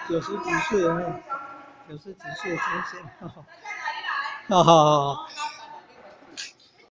90几岁啊，90几岁呈现，哈哈，哈哈。